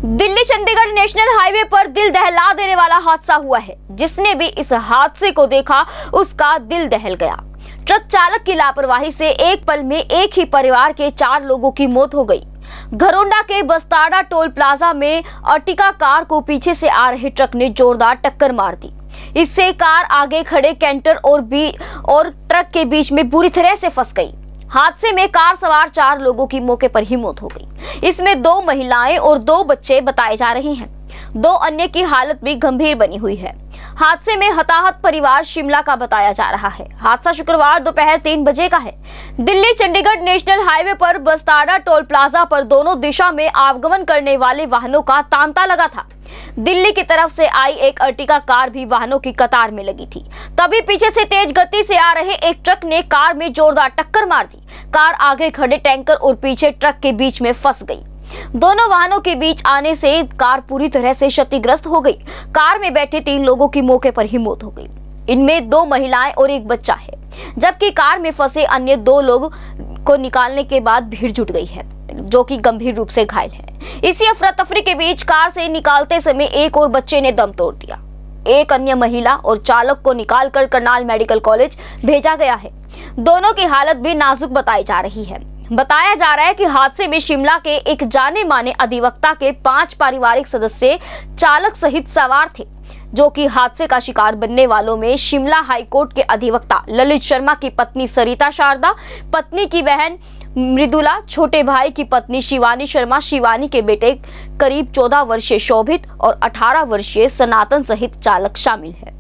Delhi Chandigarh national highway पर दिल दहला देने वाला हादसा हुआ है। जिसने भी इस हादसे को देखा उसका दिल दहल गया। ट्रक चालक की लापरवाही से एक पल में एक ही परिवार के 4 लोगों की मौत हो गई। घरोंडा के बस्ताड़ा टोल प्लाजा में अर्टिगा कार को पीछे से आ रहे ट्रक ने जोरदार टक्कर मार दी। इससे कार आगे खड़े कैंटर और ट्रक के बीच में बुरी तरह से फंस गई। हादसे में कार सवार 4 लोगों की मौके पर ही मौत हो गई। इसमें 2 महिलाएं और 2 बच्चे बताए जा रहे हैं। 2 अन्य की हालत भी गंभीर बनी हुई है। हादसे में हताहत परिवार शिमला का बताया जा रहा है। हादसा शुक्रवार दोपहर 3 बजे का है। दिल्ली चंडीगढ़ नेशनल हाईवे पर बस्ताड़ा टोल प्लाजा पर दोनों दिशा में आवागमन करने वाले वाहनों का तांता लगा था। दिल्ली की तरफ से आई एक अर्टिगा कार भी वाहनों की कतार में लगी थी। तभी पीछे से तेज गति से आ रहे एक ट्रक ने कार में जोरदार टक्कर मार दी। कार आगे खड़े टैंकर और पीछे ट्रक के बीच में फंस गई। दोनों वाहनों के बीच आने से कार पूरी तरह से क्षतिग्रस्त हो गई। कार में बैठे 3 लोगों की मौके पर ही मौत हो गई। इनमें 2 महिलाएं और 1 बच्चा है, जबकि कार में फंसे अन्य 2 लोग को निकालने के बाद भीड़ जुट गई है, जो कि गंभीर रूप से घायल है। इसी अफरा तफरी के बीच कार से निकालते समय एक और बच्चे ने दम तोड़ दिया। एक अन्य महिला और चालक को निकालकर करनाल मेडिकल कॉलेज भेजा गया है। दोनों की हालत भी नाजुक बताई जा रही है। बताया जा रहा है कि हादसे में शिमला के एक जाने माने अधिवक्ता के 5 पारिवारिक सदस्य चालक सहित सवार थे, जो कि हादसे का शिकार बनने वालों में शिमला हाईकोर्ट के अधिवक्ता ललित शर्मा की पत्नी सरिता शारदा, पत्नी की बहन मृदुला, छोटे भाई की पत्नी शिवानी शर्मा, शिवानी के बेटे करीब 14 वर्षीय शोभित और 18 वर्षीय सनातन सहित चालक शामिल है।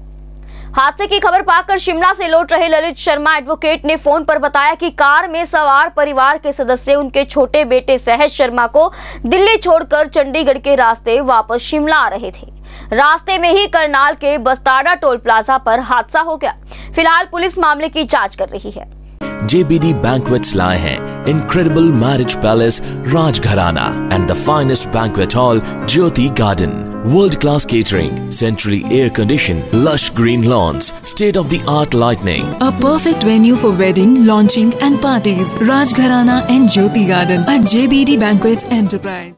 हादसे की खबर पाकर शिमला से लौट रहे ललित शर्मा एडवोकेट ने फोन पर बताया कि कार में सवार परिवार के सदस्य उनके छोटे बेटे सहज शर्मा को दिल्ली छोड़कर चंडीगढ़ के रास्ते वापस शिमला आ रहे थे। रास्ते में ही करनाल के बस्ताड़ा टोल प्लाजा पर हादसा हो गया। फिलहाल पुलिस मामले की जांच कर रही है। JBD Banquets लाए हैं Incredible Marriage Palace Rajgharana and the finest banquet hall Jyoti Garden. World-class catering, centrally air-conditioned, lush green lawns, state-of-the-art lighting. A perfect venue for wedding, launching and parties. Rajgharana and Jyoti Garden at JBD Banquets Enterprise.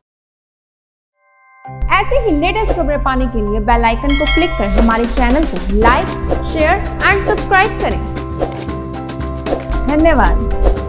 ऐसे ही latest खबरें पाने के लिए bell icon को click कर हमारे channel को like, share and subscribe करें। धन्यवाद।